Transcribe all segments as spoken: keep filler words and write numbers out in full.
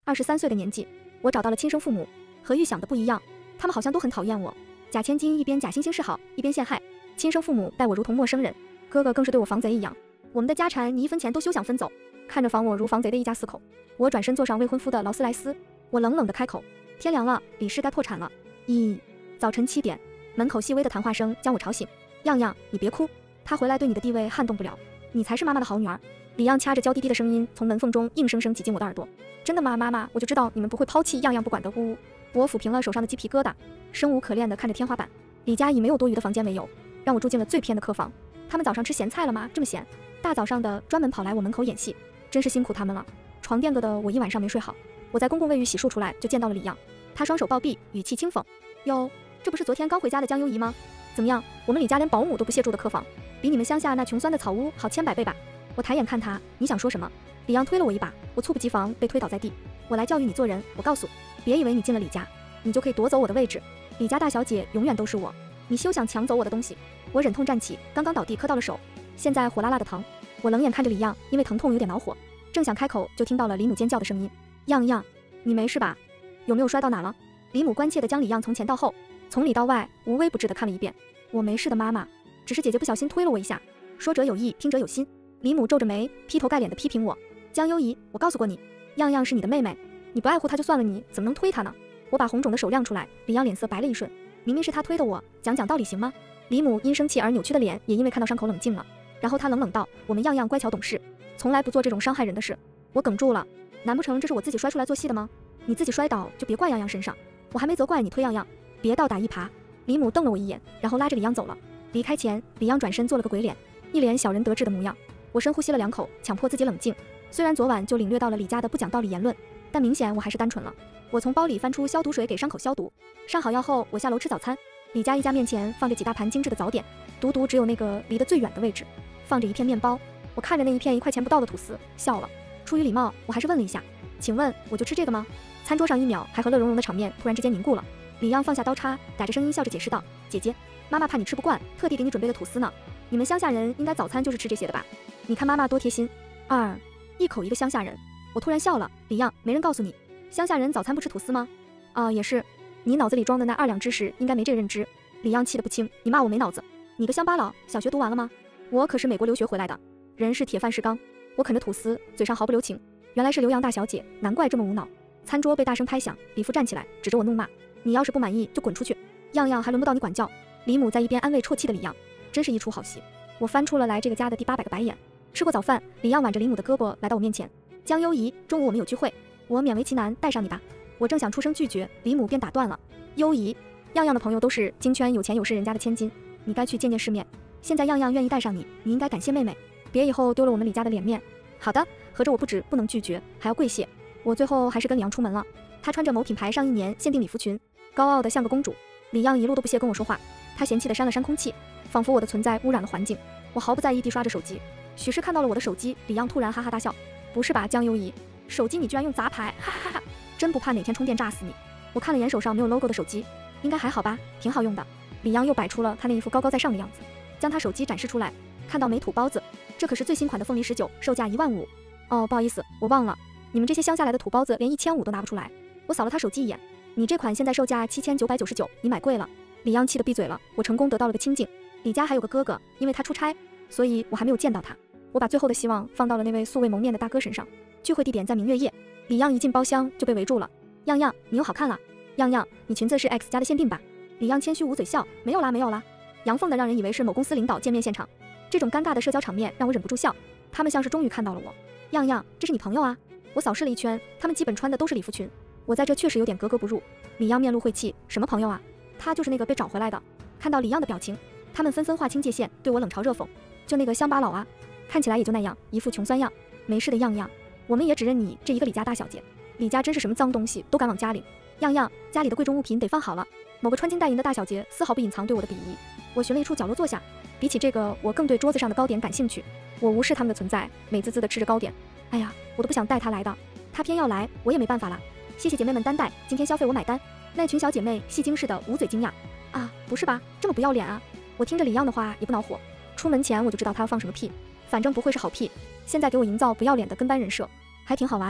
二十三岁的年纪，我找到了亲生父母，和预想的不一样，他们好像都很讨厌我。假千金一边假惺惺示好，一边陷害，亲生父母待我如同陌生人，哥哥更是对我防贼一样。我们的家产你一分钱都休想分走。看着防我如防贼的一家四口，我转身坐上未婚夫的劳斯莱斯，我冷冷地开口：天凉了，李氏该破产了。咦，早晨七点，门口细微的谈话声将我吵醒。漾漾，你别哭，他回来对你的地位撼动不了，你才是妈妈的好女儿。李漾掐着娇滴滴的声音从门缝中硬生生挤进我的耳朵。真的吗，妈妈？我就知道你们不会抛弃漾漾不管的。呜呜。我抚平了手上的鸡皮疙瘩，生无可恋地看着天花板。李家以没有多余的房间为由，让我住进了最偏的客房。他们早上吃咸菜了吗？这么咸，大早上的专门跑来我门口演戏，真是辛苦他们了。床垫疙的我一晚上没睡好。我在公共卫浴洗漱出来就见到了李漾，他双手抱臂，语气轻讽：哟，这不是昨天刚回家的江优怡吗？怎么样，我们李家连保姆都不屑住的客房，比你们乡下那穷酸的草屋好千百倍吧？我抬眼看他，你想说什么？李漾推了我一把，我猝不及防被推倒在地。我来教育你做人，我告诉，别以为你进了李家，你就可以夺走我的位置。李家大小姐永远都是我，你休想抢走我的东西。我忍痛站起，刚刚倒地磕到了手，现在火辣辣的疼。我冷眼看着李漾，因为疼痛有点恼火，正想开口，就听到了李母尖叫的声音：漾漾，你没事吧？有没有摔到哪了？李母关切地将李漾从前到后，从里到外无微不至地看了一遍。我没事的，妈妈，只是姐姐不小心推了我一下。说者有意，听者有心。李母皱着眉，劈头盖脸地批评我：江优怡，我告诉过你，漾漾是你的妹妹，你不爱护她就算了，你怎么能推她呢？我把红肿的手亮出来，李漾脸色白了一瞬，明明是她推的我，讲讲道理行吗？李母因生气而扭曲的脸也因为看到伤口冷静了，然后她冷冷道：我们漾漾乖巧懂事，从来不做这种伤害人的事。我哽住了，难不成这是我自己摔出来做戏的吗？你自己摔倒就别怪漾漾身上，我还没责怪你推漾漾，别倒打一耙。李母瞪了我一眼，然后拉着李漾走了。离开前，李漾转身做了个鬼脸，一脸小人得志的模样。我深呼吸了两口，强迫自己冷静。虽然昨晚就领略到了李家的不讲道理言论，但明显我还是单纯了。我从包里翻出消毒水给伤口消毒，上好药后，我下楼吃早餐。李家一家面前放着几大盘精致的早点，独独只有那个离得最远的位置放着一片面包。我看着那一片一块钱不到的吐司，笑了。出于礼貌，我还是问了一下：请问我就吃这个吗？餐桌上一秒还和乐融融的场面突然之间凝固了。李漾放下刀叉，打着声音笑着解释道：姐姐，妈妈怕你吃不惯，特地给你准备的吐司呢。你们乡下人应该早餐就是吃这些的吧？你看妈妈多贴心。二一口一个乡下人，我突然笑了。李漾，没人告诉你乡下人早餐不吃吐司吗？啊，也是，你脑子里装的那二两知识应该没这个认知。李漾气得不轻，你骂我没脑子？你个乡巴佬，小学读完了吗？我可是美国留学回来的，人是铁饭是钢。我啃着吐司，嘴上毫不留情。原来是刘洋大小姐，难怪这么无脑。餐桌被大声拍响，李父站起来指着我怒骂：你要是不满意就滚出去，漾漾还轮不到你管教。李母在一边安慰啜泣的李漾，真是一出好戏。我翻出了来这个家的第八百个白眼。吃过早饭，李漾挽着李母的胳膊来到我面前：江优怡，中午我们有聚会，我勉为其难带上你吧。我正想出声拒绝，李母便打断了：优怡，漾漾的朋友都是京圈有钱有势人家的千金，你该去见见世面。现在漾漾愿意带上你，你应该感谢妹妹，别以后丢了我们李家的脸面。好的，合着我不止不能拒绝，还要跪谢。我最后还是跟李漾出门了。她穿着某品牌上一年限定礼服裙，高傲的像个公主。李漾一路都不屑跟我说话，他嫌弃的扇了扇空气，仿佛我的存在污染了环境。我毫不在意地刷着手机。许是看到了我的手机，李漾突然哈哈大笑：不是吧，江优怡，手机你居然用杂牌，哈哈哈哈！真不怕哪天充电炸死你？我看了眼手上没有 logo 的手机，应该还好吧，挺好用的。李漾又摆出了他那一副高高在上的样子，将他手机展示出来，看到没土包子，这可是最新款的凤梨十九，售价一万五。哦，不好意思，我忘了，你们这些乡下来的土包子连一千五都拿不出来。我扫了他手机一眼，你这款现在售价七千九百九十九，你买贵了。李漾气得闭嘴了，我成功得到了个清静。李家还有个哥哥，因为他出差，所以我还没有见到他。我把最后的希望放到了那位素未谋面的大哥身上。聚会地点在明月夜，李漾一进包厢就被围住了。漾漾，你又好看了。漾漾，你裙子是 X 家的限定吧？李漾谦虚捂嘴笑，没有啦没有啦。阳奉的让人以为是某公司领导见面现场，这种尴尬的社交场面让我忍不住笑。他们像是终于看到了我。漾漾，这是你朋友啊？我扫视了一圈，他们基本穿的都是礼服裙，我在这确实有点格格不入。李漾面露晦气，什么朋友啊？他就是那个被找回来的。看到李漾的表情，他们纷纷划清界限，对我冷嘲热讽。就那个乡巴佬啊，看起来也就那样，一副穷酸样。没事的，漾漾，我们也只认你这一个李家大小姐。李家真是什么脏东西都敢往家领。漾漾，家里的贵重物品得放好了。某个穿金戴银的大小姐丝毫不隐藏对我的鄙夷。我寻了一处角落坐下，比起这个，我更对桌子上的糕点感兴趣。我无视他们的存在，美滋滋地吃着糕点。哎呀，我都不想带她来的，她偏要来，我也没办法啦。谢谢姐妹们担待，今天消费我买单。那群小姐妹戏精似的捂嘴惊讶。啊，不是吧，这么不要脸啊！我听着李漾的话也不恼火。出门前我就知道他要放什么屁，反正不会是好屁。现在给我营造不要脸的跟班人设，还挺好玩。他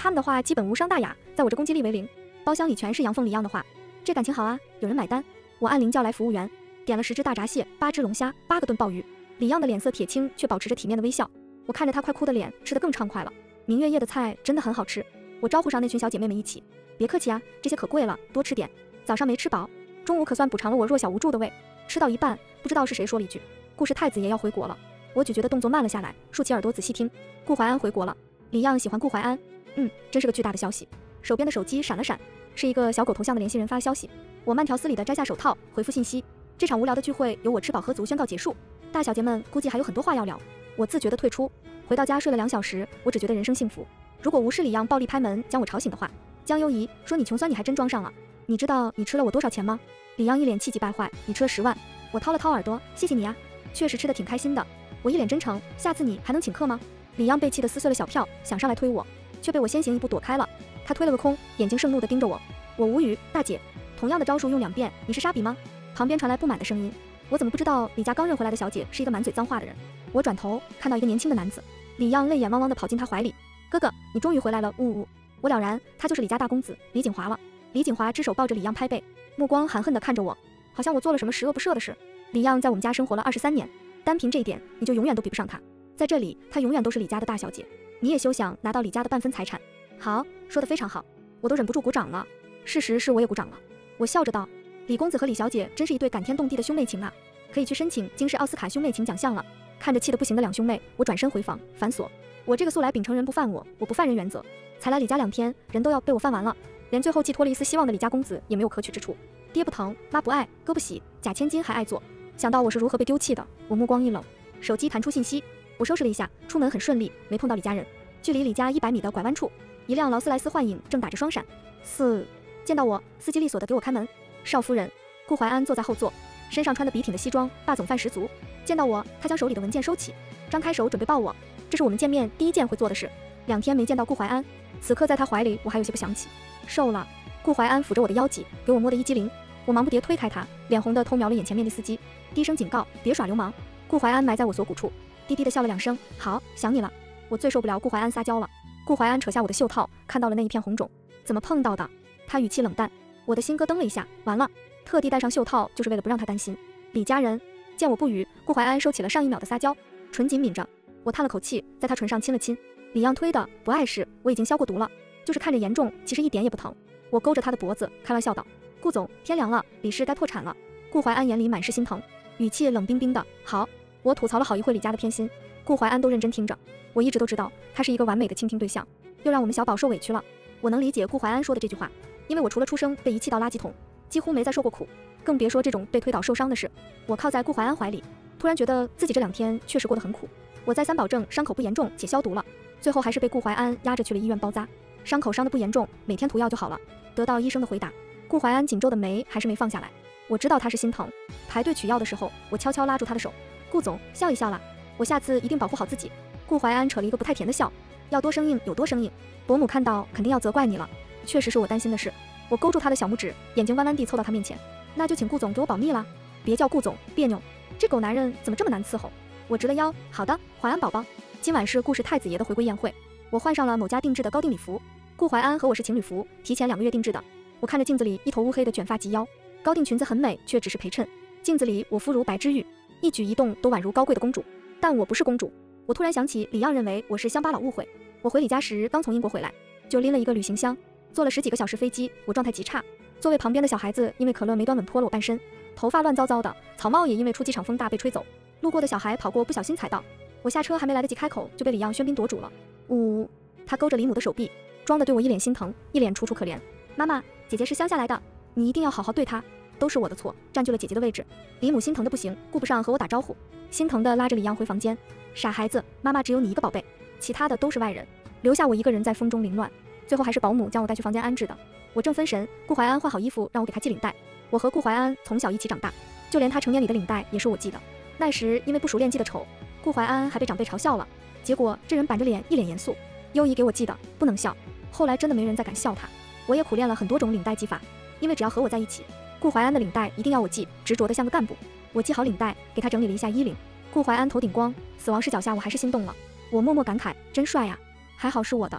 他们的话基本无伤大雅，在我这攻击力为零。包厢里全是杨凤李样的话，这感情好啊，有人买单。我按铃叫来服务员，点了十只大闸蟹、八只龙虾、八个炖鲍鱼。李样的脸色铁青，却保持着体面的微笑。我看着他快哭的脸，吃得更畅快了。明月夜的菜真的很好吃。我招呼上那群小姐妹们一起，别客气啊，这些可贵了，多吃点。早上没吃饱，中午可算补偿了我弱小无助的胃。吃到一半，不知道是谁说了一句：“顾氏太子爷要回国了。”我咀嚼的动作慢了下来，竖起耳朵仔细听。顾怀安回国了。李样喜欢顾怀安，嗯，真是个巨大的消息。手边的手机闪了闪，是一个小狗头像的联系人发的消息。我慢条斯理地摘下手套，回复信息。这场无聊的聚会由我吃饱喝足宣告结束。大小姐们估计还有很多话要聊，我自觉地退出。回到家睡了两小时，我只觉得人生幸福。如果无视李样暴力拍门将我吵醒的话，江优怡说你穷酸你还真装上了。你知道你吃了我多少钱吗？李样一脸气急败坏，你吃了十万。我掏了掏耳朵，谢谢你啊，确实吃得挺开心的。我一脸真诚，下次你还能请客吗？李样被气得撕碎了小票，想上来推我，却被我先行一步躲开了。他推了个空，眼睛盛怒地盯着我。我无语，大姐，同样的招数用两遍，你是沙比吗？旁边传来不满的声音。我怎么不知道李家刚认回来的小姐是一个满嘴脏话的人？我转头看到一个年轻的男子，李样泪眼汪汪地跑进他怀里。哥哥，你终于回来了，呜呜。我了然，他就是李家大公子李景华了。李景华只手抱着李样拍背，目光含恨地看着我，好像我做了什么十恶不赦的事。李样在我们家生活了二十三年，单凭这一点，你就永远都比不上他。在这里，她永远都是李家的大小姐，你也休想拿到李家的半分财产。好，说得非常好，我都忍不住鼓掌了。事实是我也鼓掌了。我笑着道，李公子和李小姐真是一对感天动地的兄妹情啊，可以去申请金氏奥斯卡兄妹情奖项了。看着气得不行的两兄妹，我转身回房反锁。我这个素来秉承人不犯我，我不犯人原则，才来李家两天，人都要被我犯完了，连最后寄托了一丝希望的李家公子也没有可取之处。爹不疼，妈不爱，哥不喜，假千金还爱做。想到我是如何被丢弃的，我目光一冷，手机弹出信息。我收拾了一下，出门很顺利，没碰到李家人。距离李家一百米的拐弯处，一辆劳斯莱斯幻影正打着双闪。四，见到我，司机利索地给我开门。少夫人，顾怀安坐在后座，身上穿的笔挺的西装，霸总范十足。见到我，他将手里的文件收起，张开手准备抱我。这是我们见面第一件会做的事。两天没见到顾怀安，此刻在他怀里，我还有些不想起。瘦了。顾怀安抚着我的腰脊，给我摸得一激灵。我忙不迭推开他，脸红的偷瞄了眼前面的司机，低声警告：别耍流氓。顾怀安埋在我锁骨处，低低的笑了两声。好，想你了。我最受不了顾怀安撒娇了。顾怀安扯下我的袖套，看到了那一片红肿，怎么碰到的？他语气冷淡。我的心咯噔了一下，完了，特地戴上袖套就是为了不让他担心。李家人见我不语，顾怀安收起了上一秒的撒娇，唇紧抿着。我叹了口气，在他唇上亲了亲。李样推的不碍事，我已经消过毒了，就是看着严重，其实一点也不疼。我勾着他的脖子，开玩笑道：顾总，天凉了，李氏该破产了。顾怀安眼里满是心疼，语气冷冰冰的。好。我吐槽了好一会李家的偏心，顾怀安都认真听着。我一直都知道他是一个完美的倾听对象，又让我们小宝受委屈了。我能理解顾怀安说的这句话，因为我除了出生被遗弃到垃圾桶，几乎没再受过苦，更别说这种被推倒受伤的事。我靠在顾怀安怀里，突然觉得自己这两天确实过得很苦。我再三保证伤口不严重且消毒了，最后还是被顾怀安压着去了医院包扎。伤口伤得不严重，每天涂药就好了。得到医生的回答，顾怀安紧皱的眉还是没放下来。我知道他是心疼。排队取药的时候，我悄悄拉住他的手，顾总笑一笑啦，我下次一定保护好自己。顾怀安扯了一个不太甜的笑，要多生硬有多生硬，伯母看到肯定要责怪你了。确实是我担心的事。我勾住他的小拇指，眼睛弯弯地凑到他面前，那就请顾总给我保密啦。别叫顾总，别扭，这狗男人怎么这么难伺候。我直了腰，好的，怀安宝宝。今晚是顾氏太子爷的回归宴会，我换上了某家定制的高定礼服。顾怀安和我是情侣服，提前两个月定制的。我看着镜子里一头乌黑的卷发及腰，高定裙子很美，却只是陪衬。镜子里我肤如白之玉，一举一动都宛如高贵的公主，但我不是公主。我突然想起李样认为我是乡巴佬误会。我回李家时刚从英国回来，就拎了一个旅行箱，坐了十几个小时飞机，我状态极差。座位旁边的小孩子因为可乐没端稳泼了我半身，头发乱糟糟的，草帽也因为出机场风大被吹走。路过的小孩跑过不小心踩到，我下车还没来得及开口就被李样喧宾夺主了。呜、呃，他勾着李母的手臂，装的对我一脸心疼，一脸楚楚可怜。妈妈，姐姐是乡下来的，你一定要好好对她，都是我的错，占据了姐姐的位置。李母心疼的不行，顾不上和我打招呼，心疼的拉着李样回房间。傻孩子，妈妈只有你一个宝贝，其他的都是外人，留下我一个人在风中凌乱。最后还是保姆将我带去房间安置的。我正分神，顾怀安换好衣服让我给他系领带。我和顾怀安从小一起长大，就连他成年礼的领带也是我系的。那时因为不熟练系的丑，顾怀安还被长辈嘲笑了。结果这人板着脸一脸严肃，优姨给我系的，不能笑。后来真的没人再敢笑他。我也苦练了很多种领带系法，因为只要和我在一起，顾怀安的领带一定要我系，执着的像个干部。我系好领带，给他整理了一下衣领。顾怀安头顶光，死亡视角下我还是心动了。我默默感慨，真帅呀，还好是我的。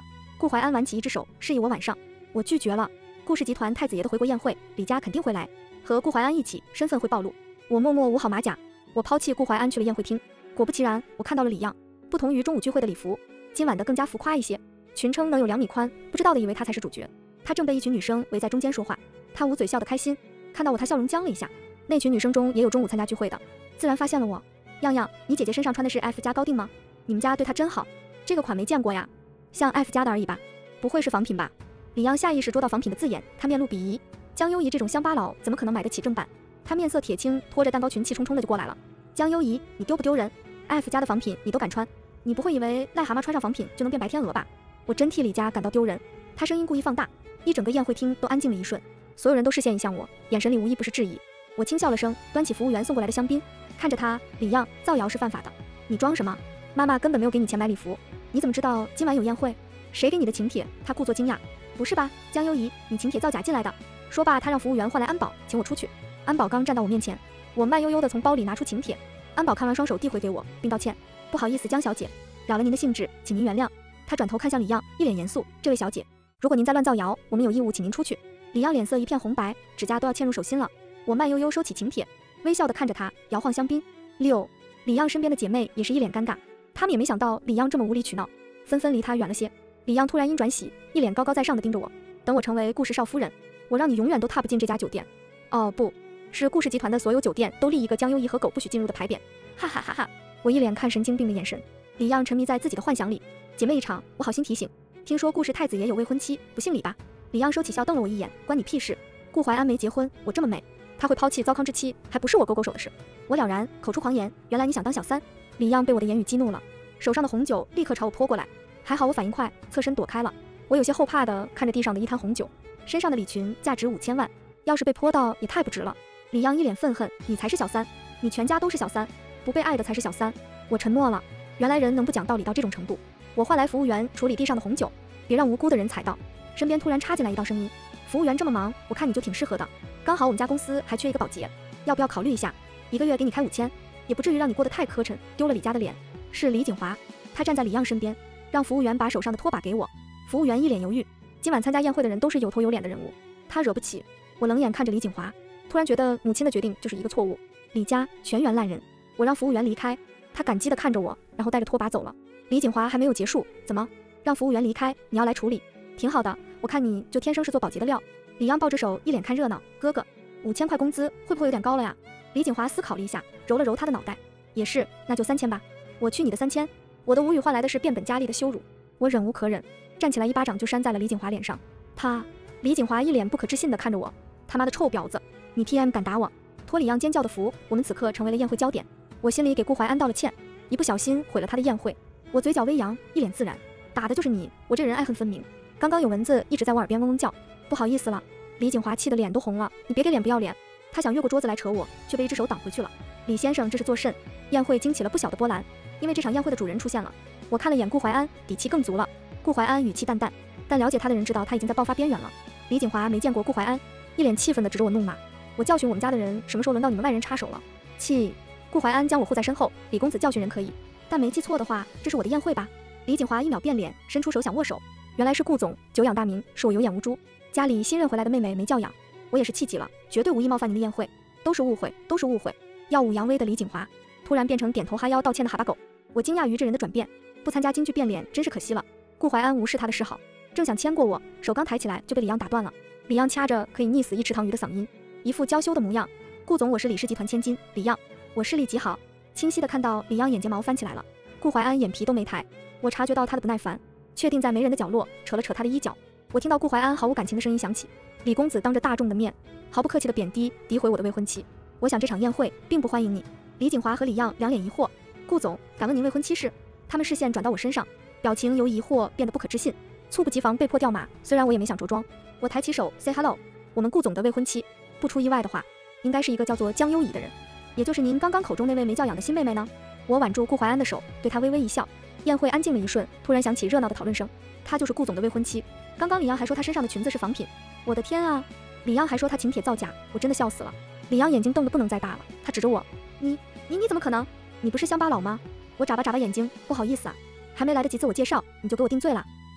顾怀安挽起一只手，示意我晚上。我拒绝了。顾氏集团太子爷的回国宴会，李家肯定会来，和顾怀安一起，身份会暴露。我默默捂好马甲，我抛弃顾怀安去了宴会厅。果不其然，我看到了李漾。不同于中午聚会的礼服，今晚的更加浮夸一些，裙撑能有两米宽，不知道的以为他才是主角。他正被一群女生围在中间说话，他捂嘴笑得开心。看到我，他笑容僵了一下。那群女生中也有中午参加聚会的，自然发现了我。漾漾，你姐姐身上穿的是 F 家高定吗？你们家对她真好，这个款没见过呀，像 F 家的而已吧，不会是仿品吧？李漾下意识捉到仿品的字眼，他面露鄙夷。江优仪这种乡巴佬怎么可能买得起正版？他面色铁青，拖着蛋糕裙气冲冲的就过来了。江优仪，你丢不丢人 ？F 家的仿品你都敢穿，你不会以为癞蛤蟆穿上仿品就能变白天鹅吧？我真替李家感到丢人。他声音故意放大，一整个宴会厅都安静了一瞬，所有人都视线移向我，眼神里无一不是质疑。我轻笑了声，端起服务员送过来的香槟，看着他，李漾，造谣是犯法的。你装什么？妈妈根本没有给你钱买礼服，你怎么知道今晚有宴会？谁给你的请帖？他故作惊讶。不是吧，江优仪，你请帖造假进来的。说罢，他让服务员换来安保，请我出去。安保刚站到我面前，我慢悠悠地从包里拿出请帖。安保看完，双手递回给我，并道歉：“不好意思，江小姐，扰了您的兴致，请您原谅。”他转头看向李漾，一脸严肃：“这位小姐，如果您再乱造谣，我们有义务请您出去。”李漾脸色一片红白，指甲都要嵌入手心了。我慢悠悠收起请帖，微笑地看着他，摇晃香槟。六，李漾身边的姐妹也是一脸尴尬，她们也没想到李漾这么无理取闹，纷纷离他远了些。李漾突然阴转喜，一脸高高在上的盯着我。等我成为顾氏少夫人，我让你永远都踏不进这家酒店。哦，不是顾氏集团的所有酒店都立一个江优仪和狗不许进入的牌匾。哈哈哈哈！我一脸看神经病的眼神。李漾沉迷在自己的幻想里。姐妹一场，我好心提醒。听说顾氏太子爷有未婚妻，不信礼吧？李漾收起笑，瞪了我一眼，关你屁事？顾怀安没结婚，我这么美，他会抛弃糟糠之妻，还不是我勾勾手的事。我了然，口出狂言，原来你想当小三。李漾被我的言语激怒了，手上的红酒立刻朝我泼过来。还好我反应快，侧身躲开了。我有些后怕的看着地上的一滩红酒，身上的礼裙价值五千万，要是被泼到也太不值了。李漾一脸愤恨，你才是小三，你全家都是小三，不被爱的才是小三。我承诺了。原来人能不讲道理到这种程度。我换来服务员处理地上的红酒，别让无辜的人踩到。身边突然插进来一道声音，服务员这么忙，我看你就挺适合的，刚好我们家公司还缺一个保洁，要不要考虑一下？一个月给你开五千，也不至于让你过得太磕碜，丢了李家的脸。是李景华，他站在李漾身边，让服务员把手上的拖把给我。服务员一脸犹豫，今晚参加宴会的人都是有头有脸的人物，他惹不起。我冷眼看着李景华，突然觉得母亲的决定就是一个错误。李家全员烂人。我让服务员离开，他感激地看着我，然后带着拖把走了。李景华还没有结束，怎么让服务员离开？你要来处理？挺好的，我看你就天生是做保洁的料。李漾抱着手，一脸看热闹。哥哥，五千块工资会不会有点高了呀？李景华思考了一下，揉了揉他的脑袋，也是，那就三千吧。我去你的三千！我的无语换来的是变本加厉的羞辱。我忍无可忍，站起来一巴掌就扇在了李景华脸上。他，李景华一脸不可置信地看着我，他妈的臭婊子，你 T M 敢打我？托李漾尖叫的福，我们此刻成为了宴会焦点。我心里给顾怀安道了歉，一不小心毁了他的宴会。我嘴角微扬，一脸自然，打的就是你，我这人爱恨分明。刚刚有蚊子一直在我耳边嗡嗡叫，不好意思了。李景华气得脸都红了，你别给脸不要脸。他想越过桌子来扯我，却被一只手挡回去了。李先生这是作甚？宴会惊起了不小的波澜，因为这场宴会的主人出现了。我看了眼顾怀安，底气更足了。顾怀安语气淡淡，但了解他的人知道他已经在爆发边缘了。李景华没见过顾怀安，一脸气愤地指着我怒骂。我教训我们家的人，什么时候轮到你们外人插手了？气！顾怀安将我护在身后，李公子教训人可以，但没记错的话，这是我的宴会吧？李景华一秒变脸，伸出手想握手。原来是顾总，久仰大名，是我有眼无珠，家里新认回来的妹妹没教养，我也是气急了，绝对无意冒犯您的宴会，都是误会，都是误会。耀武扬威的李景华突然变成点头哈腰道歉的哈巴狗，我惊讶于这人的转变，不参加京剧变脸真是可惜了。顾怀安无视他的示好，正想牵过我，手刚抬起来就被李漾打断了。李漾掐着可以溺死一池塘鱼的嗓音，一副娇羞的模样。顾总，我是李氏集团千金李漾。我视力极好，清晰地看到李漾眼睫毛翻起来了。顾怀安眼皮都没抬，我察觉到他的不耐烦，确定在没人的角落扯了扯他的衣角。我听到顾怀安毫无感情的声音响起：李公子当着大众的面毫不客气地贬低诋毁我的未婚妻，我想这场宴会并不欢迎你。李景华和李漾两脸疑惑：顾总，敢问您未婚妻是？他们视线转到我身上，表情由疑惑变得不可置信，猝不及防被迫掉马。虽然我也没想着装，我抬起手 say hello， 我们顾总的未婚妻，不出意外的话应该是一个叫做江优仪的人，也就是您刚刚口中那位没教养的新妹妹呢。我挽住顾怀安的手，对他微微一笑。宴会安静了一瞬，突然响起热闹的讨论声。她就是顾总的未婚妻，刚刚李漾还说她身上的裙子是仿品，我的天啊！李漾还说她请帖造假，我真的笑死了。李漾眼睛瞪得不能再大了，他指着我：你你你怎么可能？你不是乡巴佬吗？我眨巴眨巴眼睛，不好意思啊，还没来得及自我介绍，你就给我定罪了。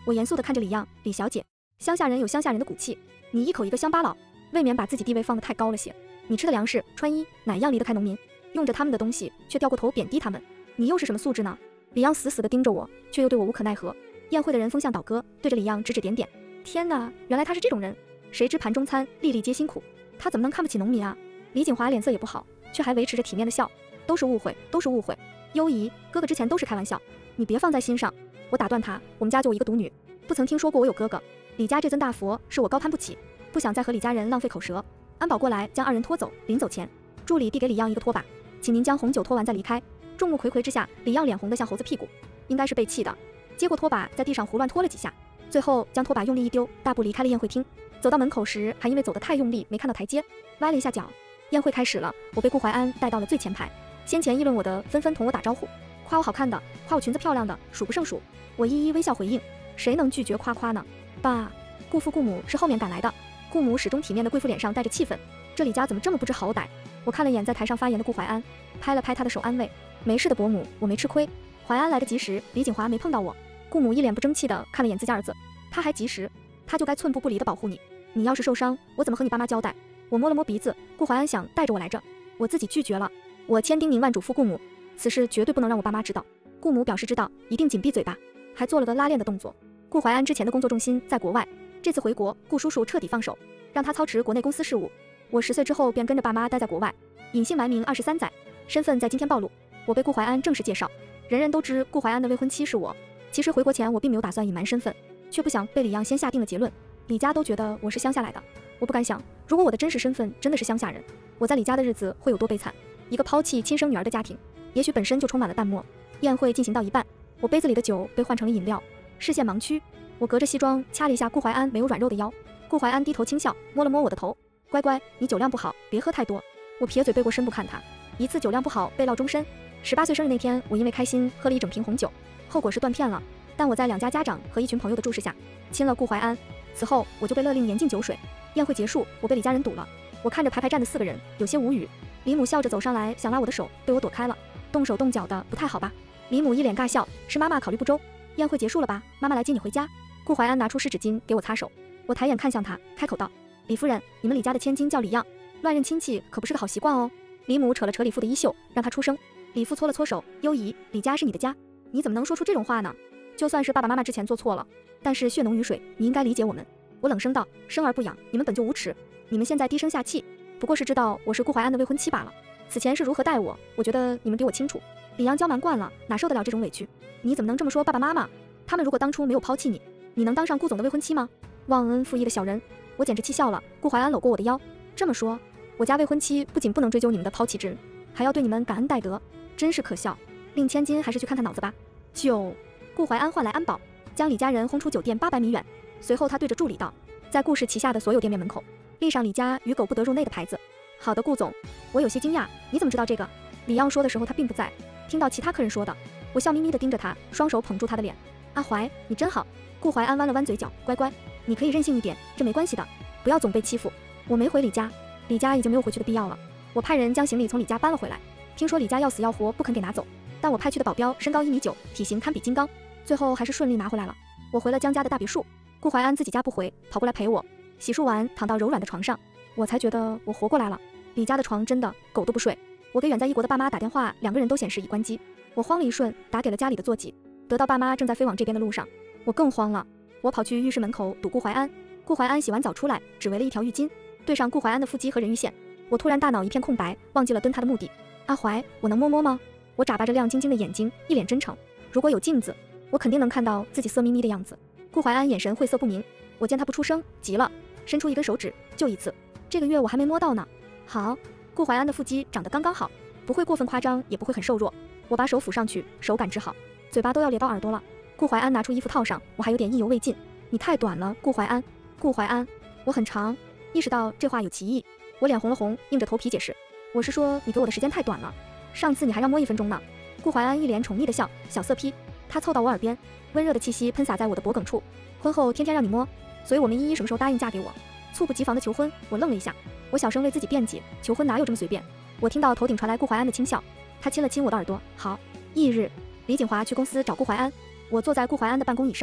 我严肃地看着李样，李小姐，乡下人有乡下人的骨气，你一口一个乡巴佬，未免把自己地位放得太高了些。你吃的粮食、穿衣哪样离得开农民？用着他们的东西，却掉过头贬低他们，你又是什么素质呢？李样死死地盯着我，却又对我无可奈何。宴会的人风向倒戈，对着李样指指点点。天哪，原来他是这种人！谁知盘中餐，粒粒皆辛苦，他怎么能看不起农民啊？李锦华脸色也不好，却还维持着体面的笑。都是误会，都是误会。优姨，哥哥之前都是开玩笑，你别放在心上。我打断他，我们家就我一个独女，不曾听说过我有哥哥。李家这尊大佛是我高攀不起，不想再和李家人浪费口舌。安保过来将二人拖走，临走前，助理递给李样一个拖把，请您将红酒拖完再离开。众目睽睽之下，李样脸红得像猴子屁股，应该是被气的，接过拖把在地上胡乱拖了几下，最后将拖把用力一丢，大步离开了宴会厅。走到门口时，还因为走得太用力没看到台阶，歪了一下脚。宴会开始了，我被顾怀安带到了最前排。先前议论我的纷纷同我打招呼，夸我好看的，夸我裙子漂亮的，数不胜数。我一一微笑回应，谁能拒绝夸夸呢？爸，顾父顾母是后面赶来的，顾母始终体面的贵妇脸上带着气愤，这李家怎么这么不知好歹？我看了眼在台上发言的顾怀安，拍了拍他的手安慰，没事的伯母，我没吃亏。怀安来得及时，李锦华没碰到我。顾母一脸不争气的看了眼自家儿子，他还及时，他就该寸步不离的保护你，你要是受伤，我怎么和你爸妈交代？我摸了摸鼻子，顾怀安想带着我来这，我自己拒绝了。我千叮咛万嘱咐顾母，此事绝对不能让我爸妈知道。顾母表示知道，一定紧闭嘴巴，还做了个拉链的动作。顾怀安之前的工作重心在国外，这次回国，顾叔叔彻底放手，让他操持国内公司事务。我十岁之后便跟着爸妈待在国外，隐姓埋名二十三载，身份在今天暴露。我被顾怀安正式介绍，人人都知顾怀安的未婚妻是我。其实回国前我并没有打算隐瞒身份，却不想被李样先下定了结论。李家都觉得我是乡下来的，我不敢想，如果我的真实身份真的是乡下人，我在李家的日子会有多悲惨。一个抛弃亲生女儿的家庭，也许本身就充满了淡漠。宴会进行到一半，我杯子里的酒被换成了饮料，视线盲区，我隔着西装掐了一下顾怀安没有软肉的腰。顾怀安低头轻笑，摸了摸我的头，乖乖，你酒量不好，别喝太多。我撇嘴背过身不看他，一次酒量不好被烙终身。十八岁生日那天，我因为开心喝了一整瓶红酒，后果是断片了。但我在两家家长和一群朋友的注视下，亲了顾怀安。此后我就被勒令严禁酒水。宴会结束，我被李家人堵了。我看着排排站的四个人，有些无语。李母笑着走上来，想拉我的手，被我躲开了。动手动脚的不太好吧？李母一脸尬笑，是妈妈考虑不周。宴会结束了吧？妈妈来接你回家。顾怀安拿出湿纸巾给我擦手。我抬眼看向他，开口道：李夫人，你们李家的千金叫李样，乱认亲戚可不是个好习惯哦。李母扯了扯李父的衣袖，让他出声。李父搓了搓手，优姨，李家是你的家，你怎么能说出这种话呢？就算是爸爸妈妈之前做错了，但是血浓于水，你应该理解我们。我冷声道：生而不养，你们本就无耻，你们现在低声下气，不过是知道我是顾怀安的未婚妻罢了。此前是如何待我，我觉得你们比我清楚。李阳娇蛮惯了，哪受得了这种委屈？你怎么能这么说爸爸妈妈？他们如果当初没有抛弃你，你能当上顾总的未婚妻吗？忘恩负义的小人！我简直气笑了。顾怀安搂过我的腰，这么说，我家未婚妻不仅不能追究你们的抛弃之恩，还要对你们感恩戴德，真是可笑。令千金还是去看看脑子吧。九，顾怀安唤来安保，将李家人轰出酒店八百米远。随后他对着助理道，在顾氏旗下的所有店面门口立上李家与狗不得入内的牌子。好的，顾总。我有些惊讶，你怎么知道这个？李阳说的时候他并不在，听到其他客人说的。我笑眯眯地盯着他，双手捧住他的脸。阿怀，你真好。顾怀安弯了弯嘴角，乖乖，你可以任性一点，这没关系的，不要总被欺负。我没回李家，李家已经没有回去的必要了。我派人将行李从李家搬了回来，听说李家要死要活不肯给拿走，但我派去的保镖身高一米九，体型堪比金刚，最后还是顺利拿回来了。我回了江家的大别墅，顾怀安自己家不回，跑过来陪我。洗漱完，躺到柔软的床上，我才觉得我活过来了。李家的床真的狗都不睡。我给远在异国的爸妈打电话，两个人都显示已关机。我慌了一瞬，打给了家里的座机，得到爸妈正在飞往这边的路上。我更慌了，我跑去浴室门口堵顾怀安。顾怀安洗完澡出来，只围了一条浴巾，对上顾怀安的腹肌和人鱼线。我突然大脑一片空白，忘记了蹲他的目的。阿怀，我能摸摸吗？我眨巴着亮晶晶的眼睛，一脸真诚。如果有镜子，我肯定能看到自己色眯眯的样子。顾怀安眼神晦涩不明，我见他不出声，急了，伸出一根手指，就一次。这个月我还没摸到呢。好，顾怀安的腹肌长得刚刚好，不会过分夸张，也不会很瘦弱。我把手抚上去，手感之好，嘴巴都要咧到耳朵了。顾怀安拿出衣服套上，我还有点意犹未尽。你太短了，顾怀安。顾怀安，我很长。意识到这话有歧义，我脸红了红，硬着头皮解释，我是说你给我的时间太短了，上次你还让摸一分钟呢。顾怀安一脸宠溺的笑，小色批。他凑到我耳边，温热的气息喷洒在我的脖颈处。婚后天天让你摸，所以我们依依什么时候答应嫁给我？猝不及防的求婚。我愣了一下，我小声为自己辩解，求婚哪有这么随便？我听到头顶传来顾怀安的轻笑，他亲了亲我的耳朵。好。翌日，李锦华去公司找顾怀安，我坐在顾怀安的办公椅上，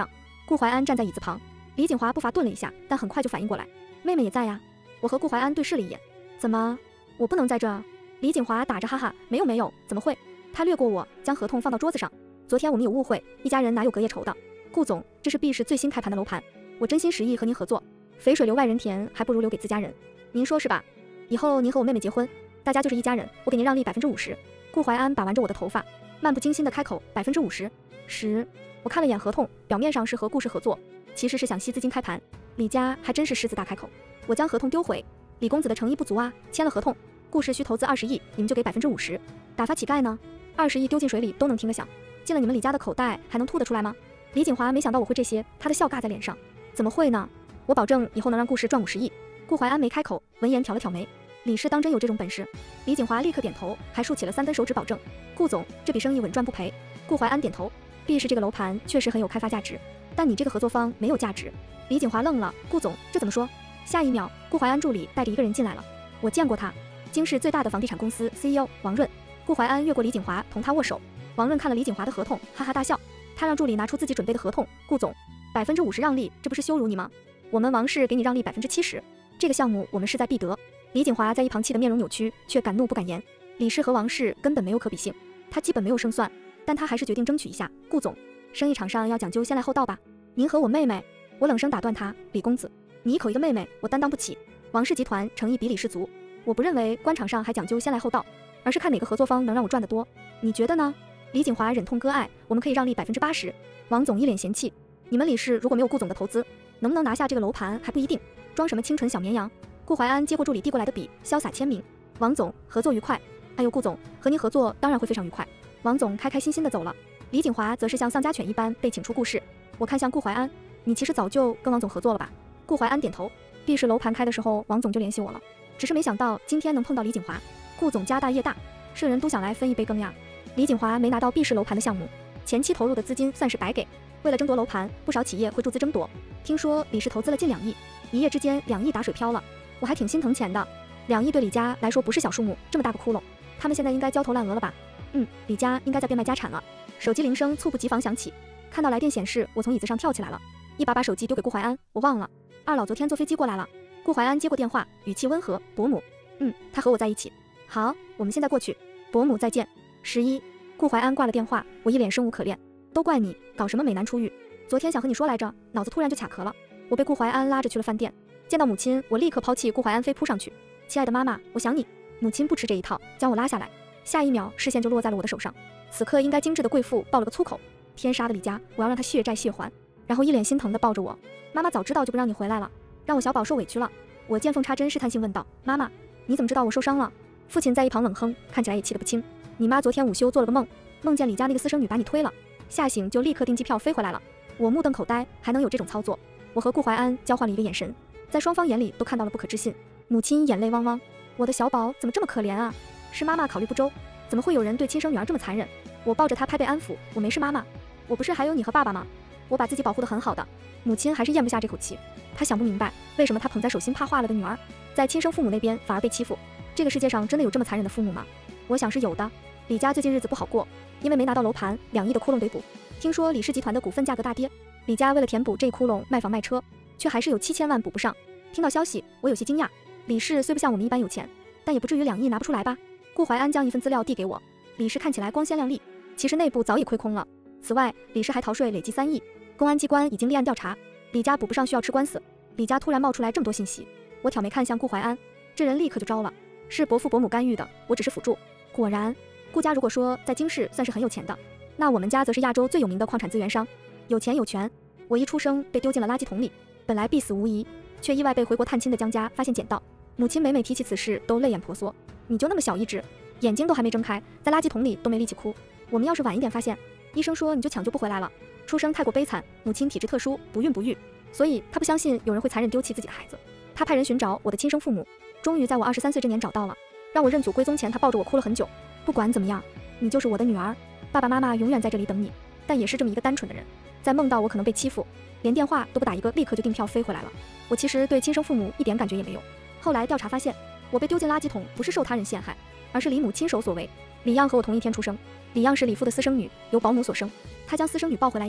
顾怀安站在椅子旁，李锦华步伐顿了一下，但很快就反应过来，妹妹也在呀。我和顾怀安对视了一眼，怎么，我不能在这？李锦华打着哈哈，没有没有，怎么会？他掠过我，将合同放到桌子上。昨天我们有误会，一家人哪有隔夜仇的？顾总，这是 B 市最新开盘的楼盘，我真心实意和您合作。肥水流外人田，还不如留给自家人。您说是吧？以后您和我妹妹结婚，大家就是一家人，我给您让利百分之五十。顾怀安把玩着我的头发，漫不经心地开口，百分之五十。十。我看了眼合同，表面上是和顾氏合作，其实是想吸资金开盘。李家还真是狮子大开口。我将合同丢回，李公子的诚意不足啊，签了合同，顾氏需投资二十亿，你们就给百分之五十。打发乞丐呢？二十亿丢进水里都能听个响，进了你们李家的口袋还能吐得出来吗？李锦华没想到我会这些，他的笑尬在脸上。怎么会呢？我保证以后能让顾氏赚五十亿。顾怀安没开口，闻言挑了挑眉。李氏当真有这种本事？李锦华立刻点头，还竖起了三根手指保证。顾总，这笔生意稳赚不赔。顾怀安点头。B 市这个楼盘确实很有开发价值，但你这个合作方没有价值。李锦华愣了，顾总，这怎么说？下一秒，顾怀安助理带着一个人进来了。我见过他，京市最大的房地产公司 C E O 王润。顾怀安越过李锦华，同他握手。王润看了李锦华的合同，哈哈大笑。他让助理拿出自己准备的合同。顾总，百分之五十让利，这不是羞辱你吗？我们王氏给你让利百分之七十，这个项目我们势在必得。李锦华在一旁气得面容扭曲，却敢怒不敢言。李氏和王氏根本没有可比性，他基本没有胜算，但他还是决定争取一下。顾总，生意场上要讲究先来后到吧？您和我妹妹，我冷声打断他。李公子，你一口一个妹妹，我担当不起。王氏集团诚意比李氏足，我不认为官场上还讲究先来后到，而是看哪个合作方能让我赚得多。你觉得呢？李锦华忍痛割爱，我们可以让利百分之八十。王总一脸嫌弃，你们李氏如果没有顾总的投资，能不能拿下这个楼盘还不一定。装什么清纯小绵羊？顾怀安接过助理递过来的笔，潇洒签名。王总，合作愉快。哎呦，顾总，和您合作当然会非常愉快。王总开开心心的走了。李锦华则是像丧家犬一般被请出顾氏。我看向顾怀安，你其实早就跟王总合作了吧？顾怀安点头。B 市楼盘开的时候，王总就联系我了，只是没想到今天能碰到李锦华。顾总家大业大，是人都想来分一杯羹呀。李锦华没拿到 B 市楼盘的项目，前期投入的资金算是白给。为了争夺楼盘，不少企业会注资争夺。听说李氏投资了近两亿，一夜之间两亿打水漂了，我还挺心疼钱的。两亿对李家来说不是小数目，这么大个窟窿，他们现在应该焦头烂额了吧？嗯，李家应该在变卖家产了。手机铃声猝不及防响起，看到来电显示，我从椅子上跳起来了，一把把手机丢给顾怀安，我忘了，二老昨天坐飞机过来了。顾怀安接过电话，语气温和，伯母，嗯，他和我在一起。好，我们现在过去。伯母再见。十一，顾怀安挂了电话，我一脸生无可恋，都怪你，搞什么美男出狱？昨天想和你说来着，脑子突然就卡壳了。我被顾怀安拉着去了饭店，见到母亲，我立刻抛弃顾怀安飞扑上去，亲爱的妈妈，我想你。母亲不吃这一套，将我拉下来，下一秒视线就落在了我的手上。此刻应该精致的贵妇爆了个粗口，天杀的李家，我要让他血债血还。然后一脸心疼的抱着我，妈妈早知道就不让你回来了，让我小宝受委屈了。我见缝插针试探性问道，妈妈，你怎么知道我受伤了？父亲在一旁冷哼，看起来也气得不轻。你妈昨天午休做了个梦，梦见李家那个私生女把你推了，吓醒就立刻订机票飞回来了。我目瞪口呆，还能有这种操作？我和顾怀安交换了一个眼神，在双方眼里都看到了不可置信。母亲眼泪汪汪，我的小宝怎么这么可怜啊？是妈妈考虑不周，怎么会有人对亲生女儿这么残忍？我抱着她拍背安抚，我没事妈妈，我不是还有你和爸爸吗？我把自己保护得很好的。母亲还是咽不下这口气，她想不明白为什么她捧在手心怕化了的女儿，在亲生父母那边反而被欺负。这个世界上真的有这么残忍的父母吗？我想是有的。李家最近日子不好过，因为没拿到楼盘，两亿的窟窿得补。听说李氏集团的股份价格大跌，李家为了填补这一窟窿卖房卖车，却还是有七千万补不上。听到消息，我有些惊讶。李氏虽不像我们一般有钱，但也不至于两亿拿不出来吧？顾怀安将一份资料递给我，李氏看起来光鲜亮丽，其实内部早已亏空了。此外，李氏还逃税累计三亿，公安机关已经立案调查，李家补不上需要吃官司。李家突然冒出来这么多信息，我挑眉看向顾怀安，这人立刻就招了，是伯父伯母干预的，我只是辅助。果然，顾家如果说在京市算是很有钱的，那我们家则是亚洲最有名的矿产资源商，有钱有权。我一出生被丢进了垃圾桶里，本来必死无疑，却意外被回国探亲的江家发现捡到。母亲每每提起此事都泪眼婆娑，你就那么小一只，眼睛都还没睁开，在垃圾桶里都没力气哭。我们要是晚一点发现，医生说你就抢救不回来了。出生太过悲惨，母亲体质特殊，不孕不育，所以她不相信有人会残忍丢弃自己的孩子。她派人寻找我的亲生父母，终于在我二十三岁这年找到了。让我认祖归宗前，她抱着我哭了很久。不管怎么样，你就是我的女儿，爸爸妈妈永远在这里等你。但也是这么一个单纯的人，在梦到我可能被欺负，连电话都不打一个，立刻就订票飞回来了。我其实对亲生父母一点感觉也没有。后来调查发现，我被丢进垃圾桶不是受他人陷害，而是李母亲手所为。李漾和我同一天出生，李漾是李父的私生女，由保姆所生，她将私生女抱回来养，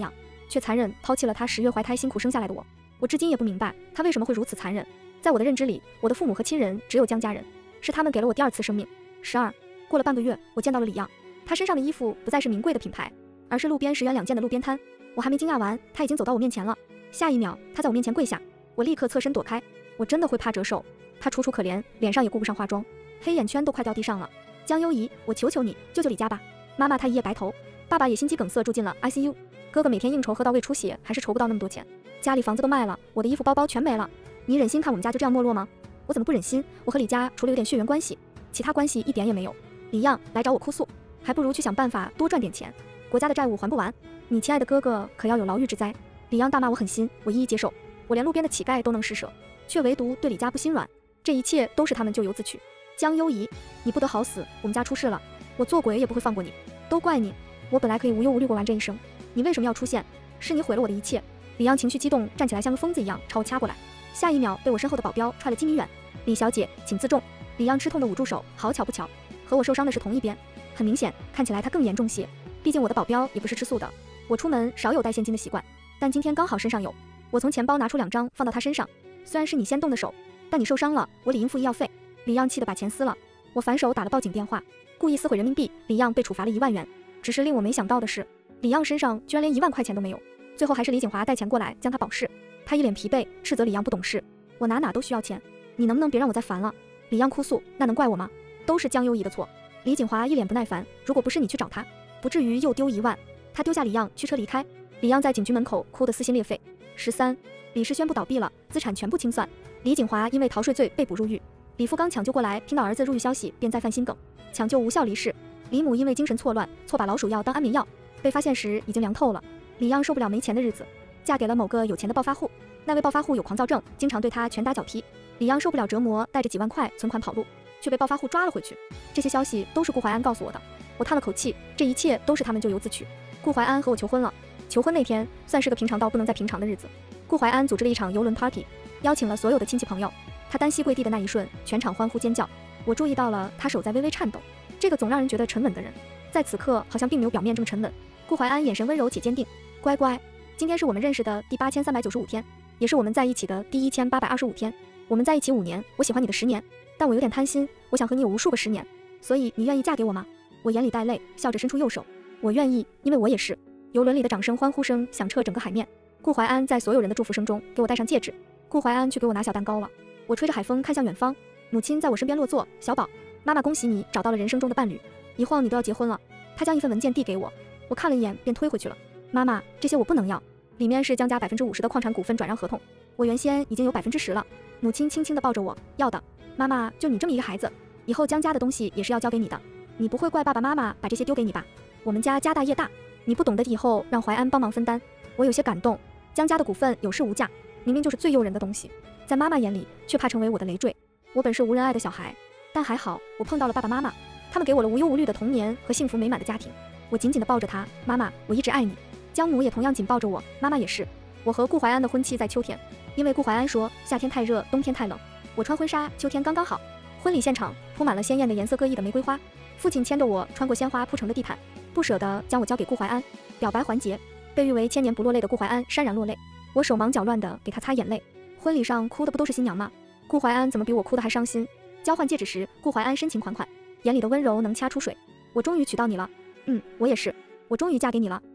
却残忍抛弃了他十月怀胎辛苦生下来的我。我至今也不明白他为什么会如此残忍。在我的认知里，我的父母和亲人只有江家人，是他们给了我第二次生命。十二，过了半个月，我见到了李样，他身上的衣服不再是名贵的品牌，而是路边十元两件的路边摊。我还没惊讶完，他已经走到我面前了。下一秒，他在我面前跪下，我立刻侧身躲开。我真的会怕折寿。他楚楚可怜，脸上也顾不上化妆，黑眼圈都快掉地上了。江幽姨，我求求你，救救李家吧！妈妈她一夜白头，爸爸也心肌梗塞住进了 I C U， 哥哥每天应酬喝到胃出血，还是筹不到那么多钱，家里房子都卖了，我的衣服包包全没了。你忍心看我们家就这样没落吗？我怎么不忍心？我和李家除了有点血缘关系，其他关系一点也没有。李样来找我哭诉，还不如去想办法多赚点钱，国家的债务还不完。你亲爱的哥哥可要有牢狱之灾。李样大骂我狠心，我一一接受，我连路边的乞丐都能施舍，却唯独对李家不心软。这一切都是他们咎由自取。江幽姨，你不得好死，我们家出事了，我做鬼也不会放过你，都怪你，我本来可以无忧无虑过完这一生，你为什么要出现？是你毁了我的一切。李样情绪激动，站起来像个疯子一样朝我掐过来，下一秒被我身后的保镖踹了几米远。李小姐，请自重。李样吃痛的捂住手，好巧不巧，和我受伤的是同一边，很明显，看起来他更严重些。毕竟我的保镖也不是吃素的，我出门少有带现金的习惯，但今天刚好身上有。我从钱包拿出两张放到他身上，虽然是你先动的手，但你受伤了，我理应付医药费。李样气得把钱撕了，我反手打了报警电话，故意撕毁人民币，李样被处罚了一万元。只是令我没想到的是，李样身上居然连一万块钱都没有，最后还是李锦华带钱过来将他保释。他一脸疲惫，斥责李样不懂事，我哪哪都需要钱，你能不能别让我再烦了？李样哭诉，那能怪我吗？都是江幽姨的错。李锦华一脸不耐烦，如果不是你去找他，不至于又丢一万。他丢下李样驱车离开，李样在警局门口哭得撕心裂肺。十三，李氏宣布倒闭了，资产全部清算。李锦华因为逃税罪被捕入狱，李富刚抢救过来，听到儿子入狱消息便再犯心梗，抢救无效离世。李母因为精神错乱，错把老鼠药当安眠药，被发现时已经凉透了。李样受不了没钱的日子，嫁给了某个有钱的暴发户，那位暴发户有狂躁症，经常对他拳打脚踢。李样受不了折磨，带着几万块存款跑路，却被暴发户抓了回去。这些消息都是顾怀安告诉我的。我叹了口气，这一切都是他们咎由自取。顾怀安和我求婚了，求婚那天算是个平常到不能再平常的日子。顾怀安组织了一场游轮 party， 邀请了所有的亲戚朋友。他单膝跪地的那一瞬，全场欢呼尖叫。我注意到了他手在微微颤抖，这个总让人觉得沉稳的人，在此刻好像并没有表面这么沉稳。顾怀安眼神温柔且坚定，乖乖，今天是我们认识的第八千三百九十五天，也是我们在一起的第一千八百二十五天。我们在一起五年，我喜欢你的十年，但我有点贪心，我想和你有无数个十年，所以你愿意嫁给我吗？我眼里带泪，笑着伸出右手，我愿意，因为我也是。游轮里的掌声欢呼声响彻整个海面。顾怀安在所有人的祝福声中给我戴上戒指，顾怀安去给我拿小蛋糕了。我吹着海风看向远方，母亲在我身边落座，小宝，妈妈恭喜你找到了人生中的伴侣，一晃你都要结婚了。她将一份文件递给我，我看了一眼便推回去了。妈妈，这些我不能要，里面是江家百分之五十的矿产股份转让合同，我原先已经有百分之十了。母亲轻轻地抱着我，要的。妈妈，就你这么一个孩子，以后江家的东西也是要交给你的，你不会怪爸爸妈妈把这些丢给你吧？我们家家大业大，你不懂得以后让怀安帮忙分担。我有些感动，江家的股份有市无价，明明就是最诱人的东西，在妈妈眼里却怕成为我的累赘。我本是无人爱的小孩，但还好我碰到了爸爸妈妈，他们给我了无忧无虑的童年和幸福美满的家庭。我紧紧地抱着他，妈妈，我一直爱你。江母也同样紧抱着我，妈妈也是。我和顾怀安的婚期在秋天，因为顾怀安说夏天太热，冬天太冷，我穿婚纱，秋天刚刚好。婚礼现场铺满了鲜艳的颜色各异的玫瑰花，父亲牵着我穿过鲜花铺成的地毯，不舍得将我交给顾怀安。表白环节，被誉为千年不落泪的顾怀安潸然落泪，我手忙脚乱地给他擦眼泪。婚礼上哭的不都是新娘吗？顾怀安怎么比我哭的还伤心？交换戒指时，顾怀安深情款款，眼里的温柔能掐出水。我终于娶到你了，嗯，我也是，我终于嫁给你了。